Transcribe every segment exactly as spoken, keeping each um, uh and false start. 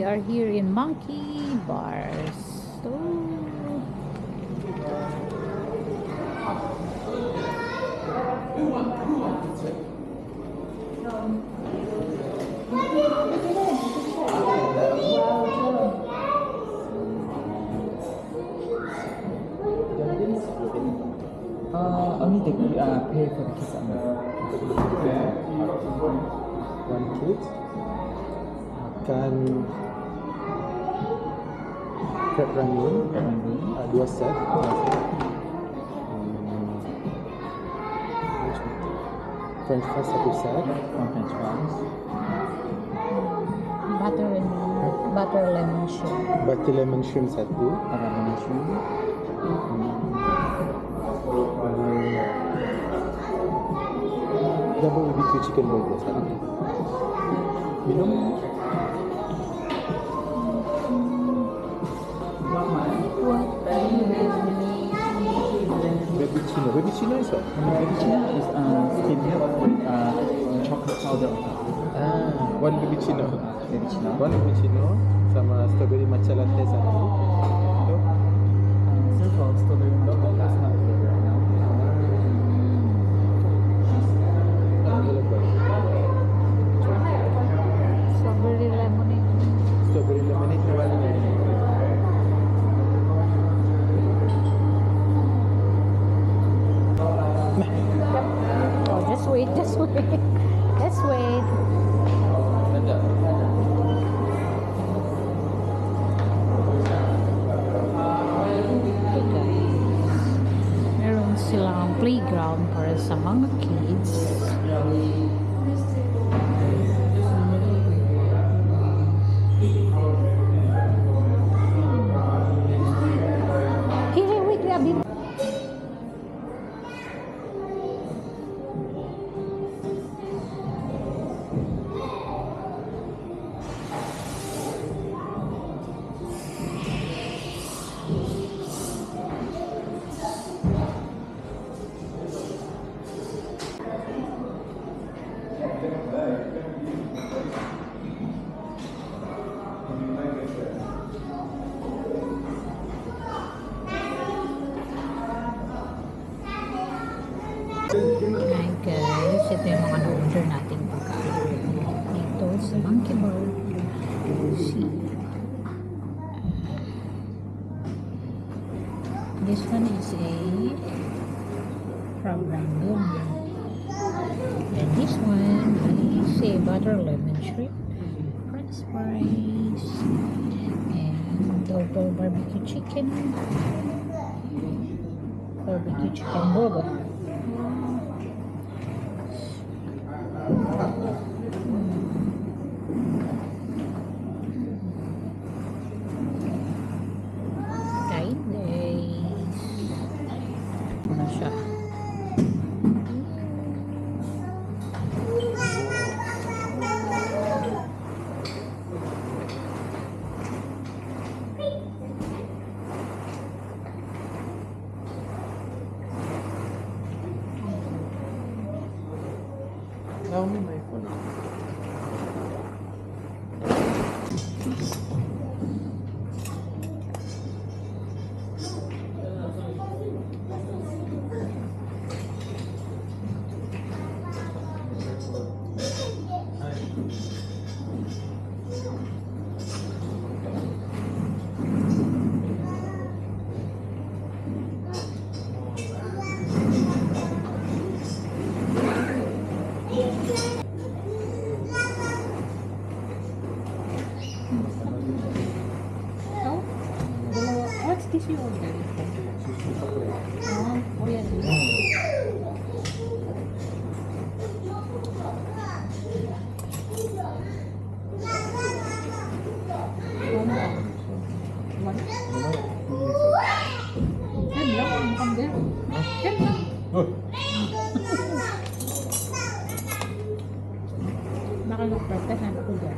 we are here in Monkey Bars. So, Uh, only the uh, pay for the kids only. One kid makan crab rangoon, uh, dua set. Hmm, French fries satu set. One French fries. butter and butter lemon shrimp. Butter lemon shrimp satu. Ada lemon shrimp. Double B B Q chicken burger satu. Minum? What? Cappuccino. Cappuccino is what? Cappuccino is uh, steamed milk with uh, chocolate powder on top. Ah, one cappuccino. Cappuccino. One cappuccino sama strawberry matcha latte satu. Itu. Still for strawberry milk, but that's not available right now. Available. Strawberry lemonade. Strawberry lemonade one. Oh, just wait, just wait. Just wait. Okay guys, meron silang playground para sa mga kids. Hey, hey, wait, Abby. Hi guys, ito yung mga na-order nating pagkain dito sa Monkey Bar. See. This one is a crab rangoon. And this one is a butter lemon shrimp, french fries, and double barbecue chicken, barbecue chicken burger. Kain guys. Ano siya? Now me my phone. Oh, dalawa. What's this you order? Oh, oh yan. One lang. One? Yan lang, ang kambil. Yan lang. Nakalagpagtahan ako dyan.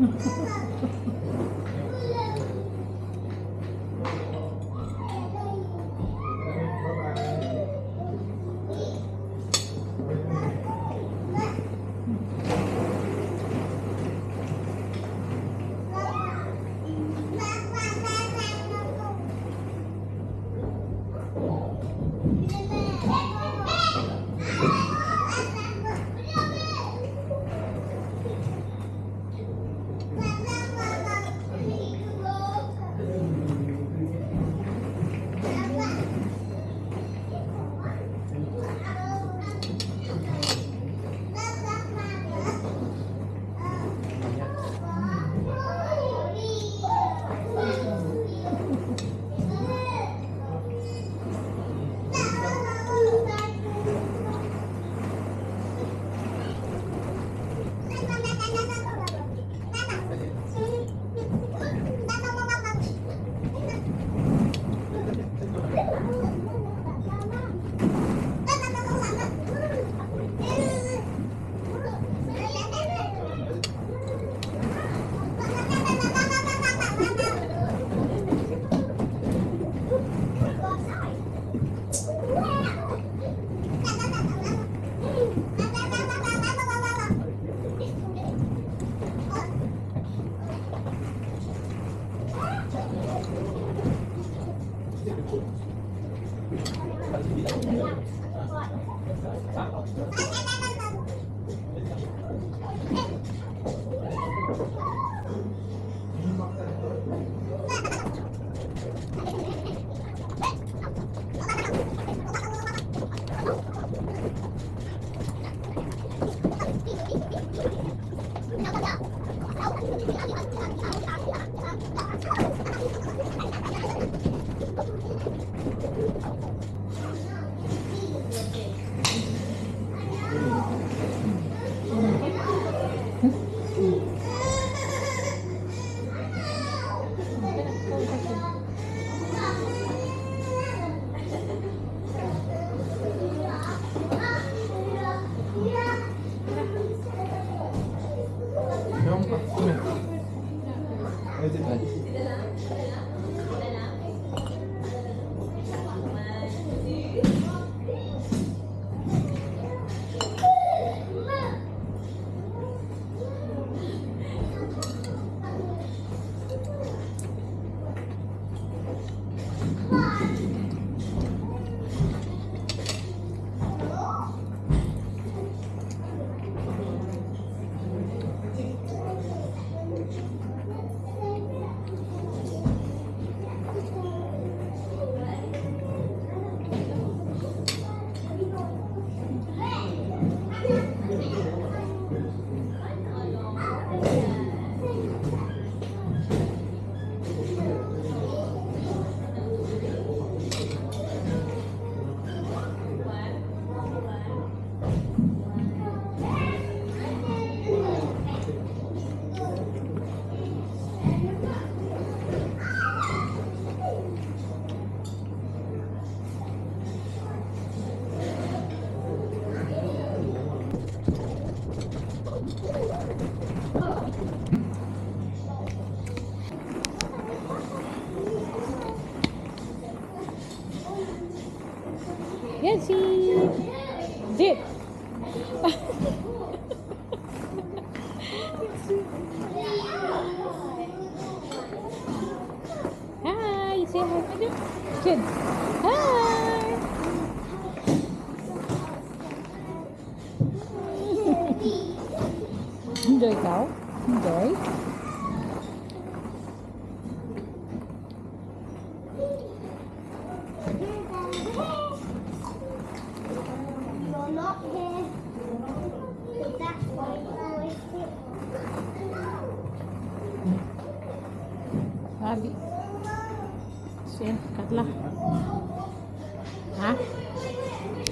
Yancy! Zip! Hi! Say hi to them. Chin. Hi! Enjoy kau? Enjoy? Abi. Siya, katla. Ha?